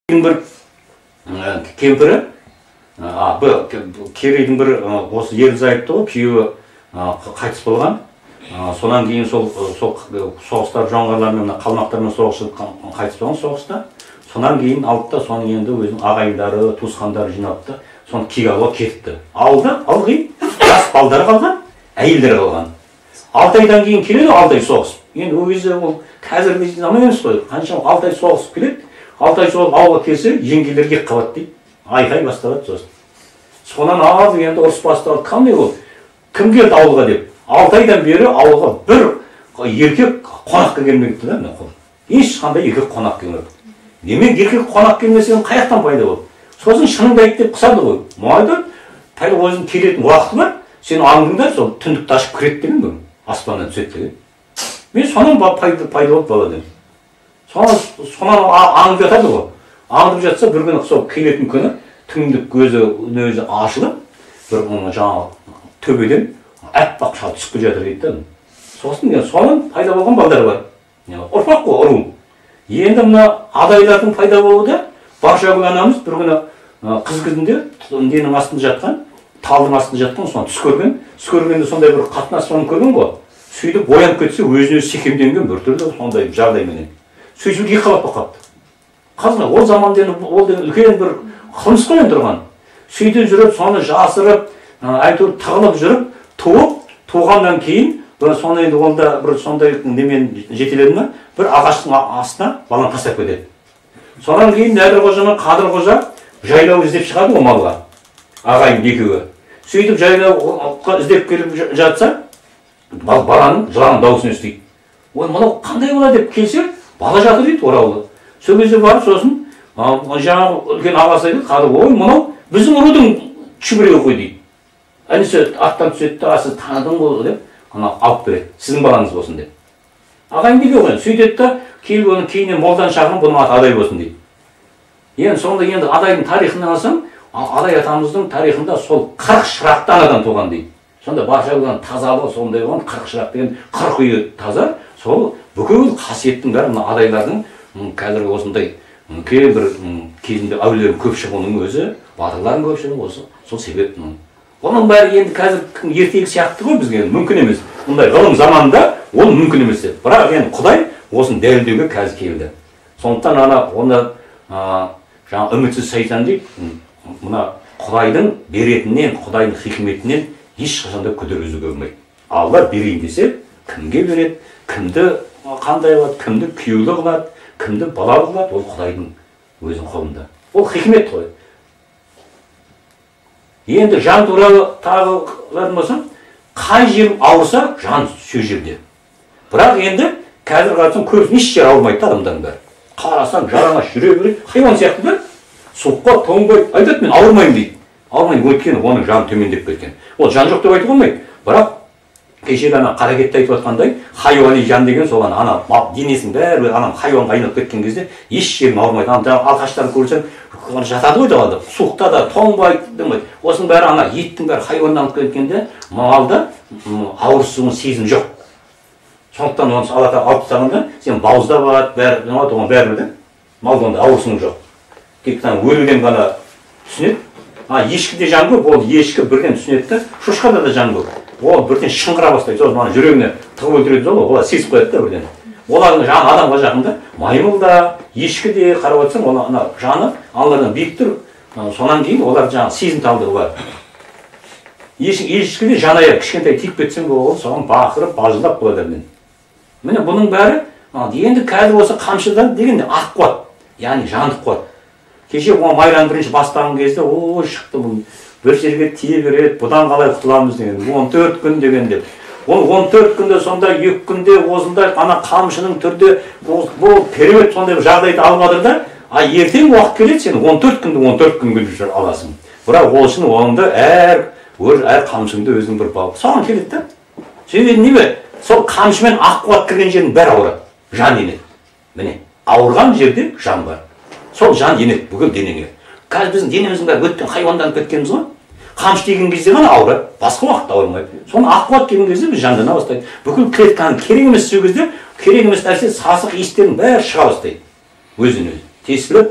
бір кемпірі, керейдің бір осы ерлі-зайыпты ғой, күйеуі қайтыс болған. Сонан кейін сол соғыстар жоңғарлармен, қалмақтармен соғысып қайтыс болған соғыста. Сонан кейін алып та соның енді өзінің ағайындары, туысқандары жиналып та соны кек алуға кетіпті. Алды, ылғи жас балдары қалған, әйелдер қалған. 6 айдан кейін келеді 6 ай соғысып. Енді ол кезде ол қазіргі заман емес қой. Қаншама 6 ай соғысып келеді. 6 ай соғып ауылға келсе, жеңгелер ек қабат дейді. Айқай басталады сосын. Сонан алды енді ұрыс басталады. Қандай ол? Кім келді ауылға деп? 6 айдан бері ауылға бір еркек қонаққа келмепті да, мына қол. Ешқандай еркек қонақ келмепті. Демек еркек қонақ келмесең қаяқтан пайда болды? Сосын шыныңды айт деп қысады ғой. Майда пайда өзінің келетін уақыты бар. Сен аңдыңда сол түндікті ашып кіреді деген бе? Аспаннан түседі деген. Мен сонан пайда болып бала дедім. Сонан аңдып жатады ғой. Аңдып жатса бір күні сол келетін күні түндік өзі ашылып, бір жаңағы төбеден аппақ шал түсіп келе жатыр дейді да. Сосын соның пайда болған балдар бар. Ұрпақ қой, ұру. Енді мына адайлардың пайда болуы да Баршагүл анамыз бір күні қыз кезінде ненің астында жатқан, талдың астында жатқан, соны түс көрген. Түс көргенде сондай бір қатынас соны көрген ғой. Сөйтіп боянып кетсе өзіне секемденген бір түрлі сондай жағдайменен. Сөйтіп екі қабат болып қалыпты. Қазір ол заманда ол үлкен бір қылмыс қой енді тұрған. Сөйтіп жүріп, соны жасырып, әйтеуір тығылып жүріп, туғаннан кейін сонда енді онда бір сондай немен жетеледі ме, бір ағаштың астына баланы тастап кетеді. Сонан кейін Нәдір қожа мен Қадыр қожа жайлау іздеп шығады ғой малға. Ағайын екеуі. Сөйтіп жайлауға іздеп келіп жатса, баланың жылаған дауысын естиді. Ой, мынау қандай бала деп келсе, бала жатыр дейді ораулы. Сол кезде барып сосын жаңағы үлкен ағасы айтады, Қадыр, ой, мынау біздің рудың шүбіреуі ғой дейді. Әнесі аттан түседі, асы таныдың ғой деп, алып береді. Сіздің балаңыз болсын деп. Ағайын неге ғой? Сөйтеді да, келіп оның кейінен молдан шағырып, бұның аты Адай болсын дейді. Енді сонда енді Адайдың тарихынан алсам, Адай атамыздың тарихында сол 40 шырақты анадан туған дейді. Сонда Баршагүлдің тазалы сондай болған 40 шырақ деген 40 үйі таза, сол бүкіл қасиеттің бәрі мына Адайлардың қазіргі осындай кейбір кезінде әулиелердің көп шығуының өзі, батырлардың көп шығуы осы, сол себеп. Оның бәрі енді қазір ертегі сияқты ғой бізге мүмкін емес. Мұндай ғылым заманында ол мүмкін емес еді. Бірақ енді Құдай осын дәлелдеуге қазір келді. Сондықтан оны жаңа үмітсіз шайтан дейді, мына Құдайдың беретінен, Құдайдың хикметінен ешқашанда күдер үзуге болмайды. Алла берейін десе, кімге береді, кімді қандай қылады, кімді күйеулі қылады, кімді балалы қылады, ол Құдайдың өзінің қолында. Ол хикмет қой. Енді жан туралы тағы болсам, қай жер ауырса, жан сол жерде. Бірақ енді қазір қарасаң көбісін еш жер ауырмайды адамдардың бәрі. Қарасаң жараңаш жүре береді, хайуан сияқты да, суыққа тоңбайды, айтады мен ауырмаймын дейді. Ауырмайды, өйткені оның жаны төмендеп кеткен. Ол жан жоқ деп айтуға болмайды. Бірақ кеше ғана Қаракетте айтып жатқандай, хайуани жан деген сол ана денесінің бәрі ана хайуанға айналып кеткен кезде еш жерін ауырмайды. Ана алқаштарын көрсең жатады ғой далада, суықта да тоңбайды демейді. Осының бәрі ана еттің бәрі хайуаннан алып кеткенде малда ауырсуын сезім жоқ. Сондықтан оны алып тастағанда сен бауызда болады, бәрі де малда онда ауырсуың жоқ. Тек өлуден ғана түсінеді. Ешкіде жан көп, ол ешкі бірден түсінеді де, шошқада да жан көп. Ол бірден шыңғыра бастайды, сосын жүрегіне тығып өлтіреді ғой, олар сезіп қояды да бірден. Олардың жаны адамға жақында, маймыл да, ешкі де қарап отырсаң, ана жаны алладан биік тұр. Сонан кейін олар жаңағы сезімталдығы бар. Ешкіде жан аяқ кішкентай тиіп кетсең, ол соған бақырып, бажылдап болады мен. Міне бұның бәрі енді қазір осы қамшыдан дегенде ақ қуат, яғни жандық қуат. Кеше Майран бірінші бастаған кезде, о шықты бұл бір жерге тие береді, бұдан қалай құтыламыз деген, 14 күн деген деп. Ол 14 күнде сонда 2 күнде осындай ана қамшының түрде бұл керемет сондай жағдайды алып да, ертең уақыт келеді сен 14 күнді аласың. Бірақ ол үшін оңында әр қамшыңды өзің бір балық. Соған келеді да. Себебі неме? Сол қамшымен ақ қуат кірген жердің бәрі ауырады. Жан енеді. Міне, ауырған жерде жан бар. Сол жан енеді бүкіл денеңе. Қазір біздің денеміздің бәрі өткен хайуандан кеткеніміз ғой. Қамшы тиген кезде ғана ауырады, басқа уақытта ауырмайды. Соны ақ қуат келген кезде біз жандана бастайды. Бүкіл клетканың керек емес сол кезде, керек емес нәрсе сасық иістердің бәрі шыға бастайды. Өзінен өзі тесіліп,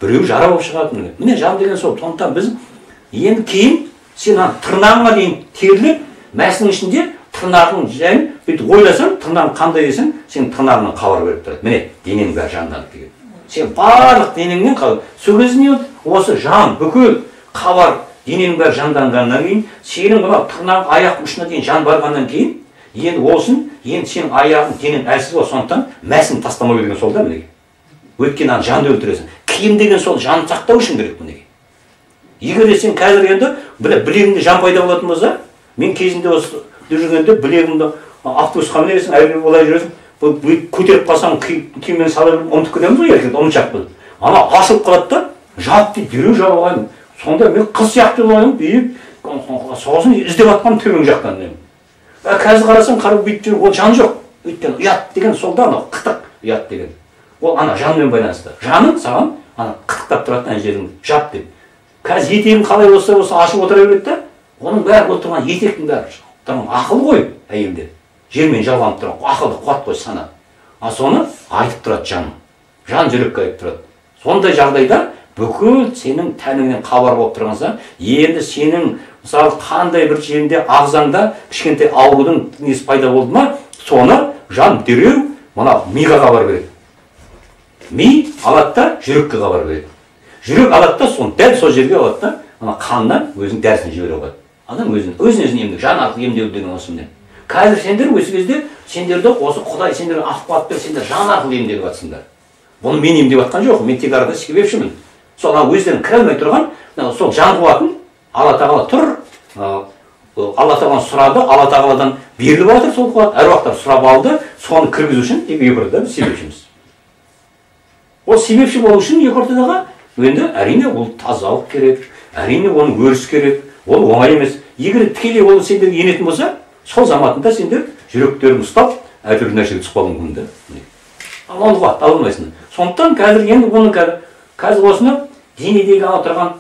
біреу жара болып шығады. Міне жан деген сол. Сондықтан біз енді кейін сен тырнағыңа дейін теріліп, мәсінің ішінде тырнағың жәйін бүйтіп ойласаң, тырнағың қандай десең, сен тырнағыңнан хабар беріп тұрады. Міне, дененің бәрі жанданып деген. Сен барлық денеңнен сол кезде осы жан, бүкіл хабар дененің бәрі жанданғаннан кейін, сенің мына тырнақ аяқ ұшына дейін жан барғаннан кейін, енді олсын, енді сенің аяғың, денең әлсіз бол, сондықтан мәсін тастамау деген сол да мінеге. Өйткені жанды өлтіресің. Киім деген сол жанды сақтау үшін керек мінеге. Егер де сен қазір енді білегіңде жан пайда болатын болса, мен кезінде осы жүргенде білегімді автобусқа мінесің, әлгі олай жүресің, көтеріп қалсаң киіммен салып ұмытып кетеміз ғой, еркек ұмытшақпыз. Ана ашылып қалады да, жап дейді, дереу жауып алайын. Сонда мен қыз сияқты болайын, соғысын іздеп атқан төмен жақтан. Қазір қарасаң, қарап бүйтіп жүр, ол жан жоқ. Өйткені ұят деген сол да, анау қытық ұят деген. Ол ана жанмен байланысты. Жаның саған ана қытықтап тұратын жерің жап деп. Қазір етегің қалай болса ашып отыра береді да, оның бәрі ол тұрған етектің бәрі. Ақыл ғой әйелдер. Жермен жалғанып тұрған, ақылды қуат қой сана. Соны айтып тұрады жаным. Жан жүрекке айтып тұрады. Сондай жағдайда бүкіл сенің тәніңнен хабар болып тұрғанса, енді сенің мысалы қандай бір жерінде ағзаңда кішкентай аурудың несі пайда болды ма, соны жан дереу мына миға хабар береді. Ми алады да жүрекке хабар береді. Жүрек алады да соны дәл сол жерге алады да, ана қаннан өзінің дәрісін жібере қояды. Адам өзін емдеу, жан арқылы емдеу деген осымен. Қазір сендер осы кезде сендерді осы Құдай сендерге ақпарат беріп, сендер жан арқылы емделіп жатсыңдар. Бұны мен емдеп жатқан жоқ, мен тек арада себепшімін. Сол өздерін кіре алмай тұрған, сол жан қуатын Алла тағала тұр, Алла тағаланы сұрады, Алла тағаладан беріліп жатыр сол қуат, әруақтар сұрап алды, соны кіргізу үшін тек екі ортада себепшіміз. Ол себепші болу үшін екі ортадағы енді әрине ол тазалық керек, әрине оның өріс керек, ол оңай емес. Егер тікелей ол сендерге енетін болса, сол заматында сендер жүректерін ұстап, әртүрлі нәрсеге түсіп қалуың мүмкін да. Оны қуатты ала алмайсың. Сондықтан қазір енді оны қазір осыны денедегі тұрған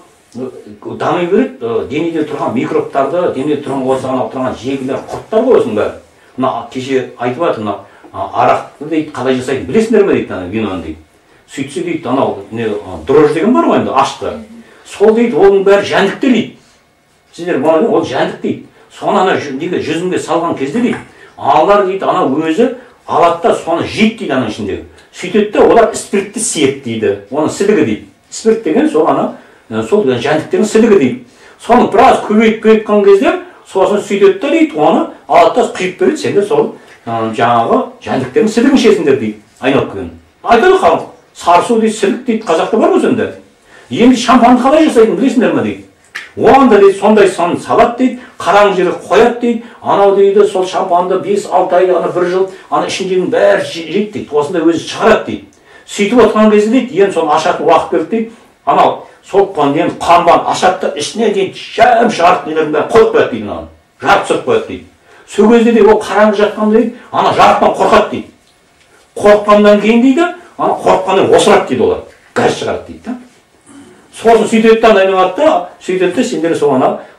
дами береді, денеде тұрған микробтарды, денеде тұрған осыған тұрған жегілер, құрттар ғой осының бәрі. Мына кеше айтып жатыр, мына арақты дейді, қалай жасайды, білесіңдер ме дейді, виноны дейді. Сөйтсе дейді, анау дрожь деген бар ғой енді, ашты. Сол дейді, оның бәрі жәндіктер дейді. Сіздер бұны ол жәндік дейді. Соны ана жүзімге салған кезде дейді, аналар дейді, ана өзі алады да соны жейді дейді аның ішіндегі. Сөйтеді да олар спиртті сиет дейді, оны сілігі дейді. Спирт деген сол ана, сол жәндіктердің сілігі дейді. Соны біраз көбейіп кеткен кезде, сосын сөйтеді да дейді, оны алады да құйып береді, сендер сол жаңағы жәндіктердің сілігін ішесіңдер дейді, айналып келген. Айтады халық, сарысу дейді, сілік дейді, қазақта бар ғой сонда. Енді шампанды қалай жасайтын білесіңдер ме дейді. Оғанда дейді, сондай санын салады дейді, қараңғы жерге қояды дейді, анау дейді, сол шампанды 5-6 ай, ана 1 жыл, ана ішіндегінің бәрі жейді дейді, осындай өзі шығарады дейді. Сөйтіп отқан кезде дейді, енді соны ашатын уақыт берді дейді, анау сол енді қанбан ашатты ішіне дейін шәм жарық нелерін бәрін қойып қояды дейді, ананы жарық түсіріп қояды дейді. Сол кезде де ол қараңғы жатқанда дейді, ана жарықтан қорқады дейді. Қорыққаннан кейін дейді, ана қорыққаннан осырады дейді олар, газ шығарады дейді да. Сосын сөйтеді да айналады да, сөйтеді де сендер сол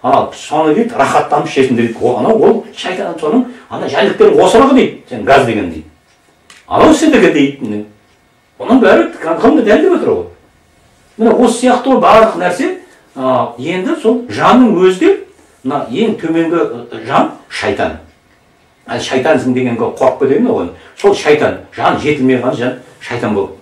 соны дейді, рахаттанып ішесіңдер дейді. Ол шайтан соның жәндіктердің осырығы дейді, сен газ деген дейді. Анау сендерге дейді. Оның бәрі ғылымда дәлелдеп отыр ғой. Міне осы сияқты барлық нәрсе енді сол жанның өзі де, мына ең төменгі жан шайтан. Шайтансың деген қорқып кетеді ғой. Сол шайтан, жан жетілмей қалған жан шайтан болып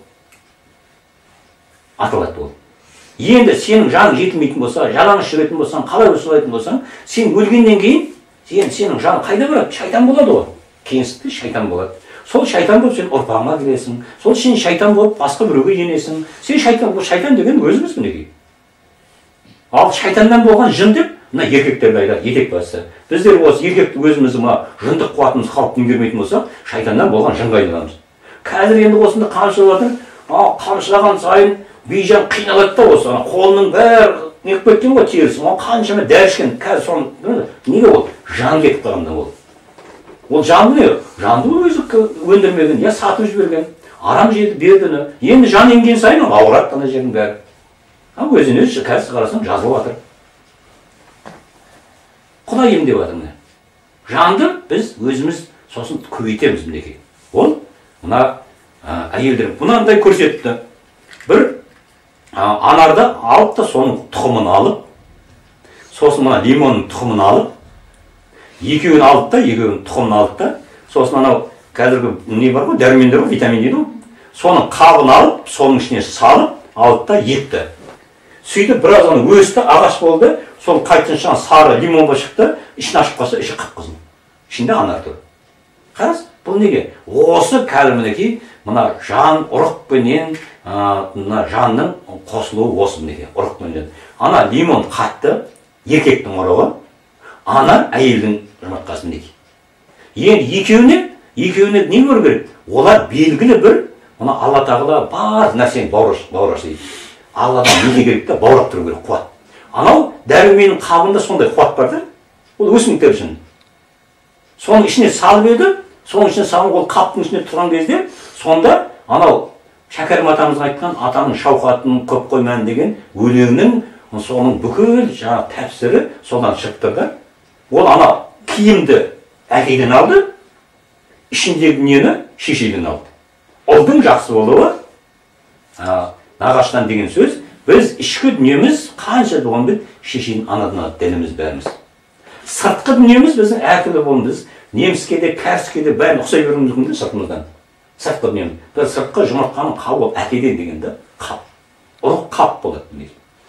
аталады ол. Енді сенің жаның жетілмейтін болса, жалаңаш жүретін болсаң, қалай ұсталайтын болсаң, сен өлгеннен кейін, сенің жаның қайда барады? Шайтан болады ғой. Кеңістікте шайтан болады. Сол шайтан болып сен ұрпағыңа кіресің. Сол сен шайтан болып басқа біреуге енесің. Сен шайтан деген өзіміз мінекей. Ал шайтаннан болған жын деп, мына еркектерді айтады, етек басы. Біздер осы еркекті өзімізді мына жындық қуатымыз қалыптың бермейтін болса, шайтаннан болған жынға айналамыз. Қазір енді осында қамшылап жатыр, қамшылаған сайын бейжан қиналады да осы, қолының бәрі неғып кеткен ғой терісі, ол қаншама дәрі ішкен, қазір соны, неге ол? Жан кетіп қалғанда ол. Ол жанды не? Жанды өзі өндірмеген, я сатып жіберген, арам жеді, бердіні. Енді жан енген сайын ауырады ана жердің бәрі. Өзіне қазір қарасаң жазылып жатыр. Құдай емдеп жатыр міне. Жанды біз өзіміз сосын көбейтеміз мінекей. Ол мына әйелдер мынандай көрсетті. Бір анарды алып та соның тұқымын алып, сосын мына лимонның тұқымын алып, екеуін алып та, екеуінің тұқымын алып та, сосын анау қазіргі не бар ғой, дәрумендер ғой, витамин дейді ғой, соның қабын алып, соның ішіне салып, алып та екті. Сөйтіп біраз оны өсті, ағаш болды, сол қайтын шыған сары лимонға шықты, ішін ашып қалса, іші қып-қызыл. Ішінде анар тұр. Қарас, бұл неге? Осы кәлімінеки, мына жан ұрықпенен, мына жанның қосылуы осы мінеке, ұрықпенен. Ана лимон қатты, еркектің ұрығы, ана әйелдің жұмыртқасы мінеке. Енді екеуіне не көру керек? Олар белгілі бір, мына Алла тағала бар нәрсені бауыраш дейді. Алладан неге керек та баурап тұру керек, қуат. Анау дәруменнің қабында сондай қуат бар да, ол өсімдіктер үшін. Соның ішіне салып еді, соның ішіне салып ол қаптың ішіне тұрған кезде, сонда анау Шәкәрім атамыз айтқан атаның шауқатын көп қойман деген өлеңнің соның бүкіл жаңа тәпсірі содан шықты да. Ол ана киімді әкеден алды, ішіндегі дүниені шешеден алды. Ұлдың жақсы болуы, нағаштан деген сөз, біз ішкі дүниеміз қанша болғанды шешеден анадан алады дініміз бәріміз. Сыртқы дүниеміз біздің әртүрлі болуымыз, неміске де, кәріске де бәрін ұқсай беруіміз мүмкін сыртымыздан. Сыртқы дүниеміз. Бір сыртқы жұмыртқаның қабы ол әкеден дегенде қап. Ұрық қап болады.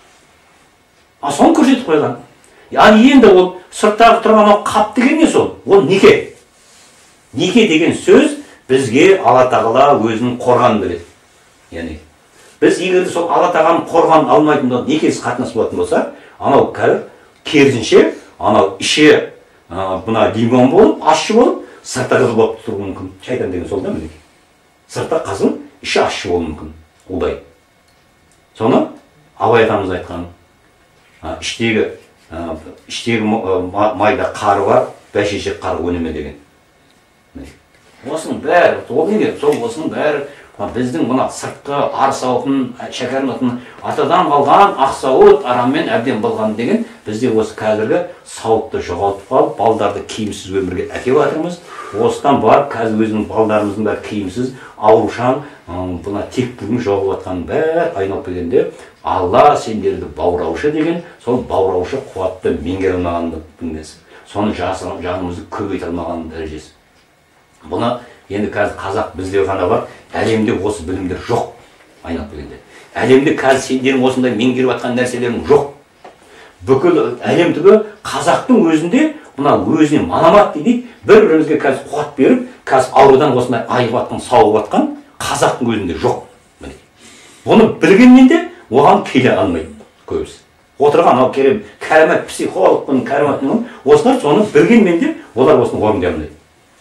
Соны көрсетіп қойған. Яғни енді ол сырттағы тұрған қап деген не сол? Ол неке. Неке деген сөз бізге Алла тағала өзінің қорғанын береді. Яғни біз егер сол Алла тағаланың қорғанын алмайтын некесіз қатынас болатын болса, анау керісінше, анау іші мына лимон болып, ащы болып, сырты қызыл болып тұруы мүмкін. Шайтан деген сол да мінеке. Сырты қызыл, іші ащы болуы мүмкін. Удай. Соны Абай атамыз айтқан, іштегі майда қары бар, бәйшешек қары өнеме деген. Осының бәрі, ол неге? Сол осының бәрі біздің мына сыртқы арсауытын, шәкәріметін атадан қалған ақсауыт араммен әбден болған деген бізде осы қазіргі сауытты жоғалтып қалып, балдарды киімсіз өмірге әкеп жатырмыз. Осыдан барып қазір өзінің балдарымыздың бәрі киімсіз, аурушаң, бұна тектілігін жоғалып жатқанын бәрі айналып келгенде Алла сендерді баураушы деген, сол баураушы қуатты меңгере алмағанды білмесі. Соны жанымызды көбейте алмаған дәрежесі. Бұны енді қазір қазақ бізде ғана бар, әлемде осы білімдер жоқ, айналып келгенде. Әлемде қазір сендердің осындай меңгеріп жатқан нәрселерің жоқ. Бүкіл әлем түгі қазақтың өзінде, мына өзіне маламат дейді, бір-бірімізге қазір қуат беріп, қазір аурудан осындай айығып жатқан, сауығып жатқан қазақтың өзінде жоқ. Бұны білгенмен де оған келе алмайды көбісі. Отырған ал кәрімет психологпын, кәріметтің осылар соны білгенмен де олар осыны орындай алмайды.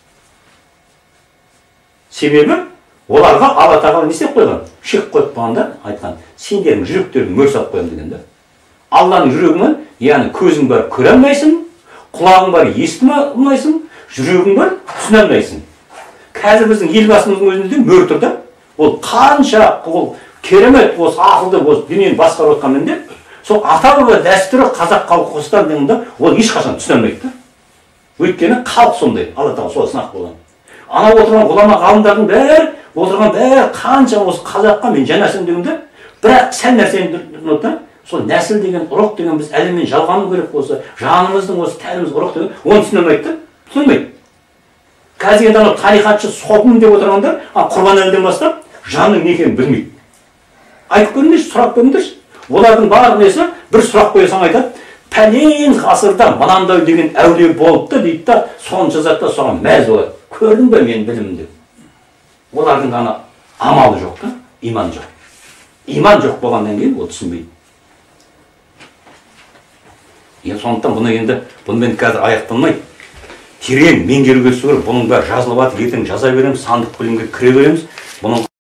Себебі оларға Алла тағала не істеп қойған? Шек қойып қойғанда айтқан, сендердің жүректерін мөр салып қойған дегенде. Алланың жүрегімен, яғни көзің бар көре алмайсың, құлағың бар ести алмайсың, жүрегің бар түсіне алмайсың. Қазір біздің елбасымыздың өзінде мөр тұр да, ол қанша ол керемет осы ақылды осы дүниені басқарып отқанмен де, сол ата-баба дәстүрі қазақ халқы осыдан дегенде ол ешқашан түсіне алмайды да. Өйткені халық сондай, Алла тағала сол сынақ болған. Ана отырған ғұлама ғалымдардың бәрі, отырған бәрі қанша осы қазаққа мен жанасым дегенде, бірақ сәл нәрсені ұмытты, сол нәсіл деген, ұрық деген біз әлеммен жалғану керек болса, жанымыздың осы тәніміз ұрық деген, оны түсіне алмайды, түсінбейді. Қазір енді анау тарихатшы соғым деп отырғандар, Құрбанәліден бастап, жанның не екенін білмейді. Айтып көріңдерші, сұрақ көріңдерші. Олардың барлық несі бір сұрақ қойсаң айтады, пәлен ғасырда мынандай деген әулие болыпты дейді да, соны жазады да соған мәз болады. Көрдің бе мен білімімді? Олардың ғана амалы жоқ та, иман жоқ. Иман жоқ болғаннан кейін ол түсінбейді. Сондықтан бұнымен қазір аяқталмайды. Терең меңгеруге керек, бұның бәрі жазылып жатыр, ертең жаза береміз, сандық білімге кіре береміз.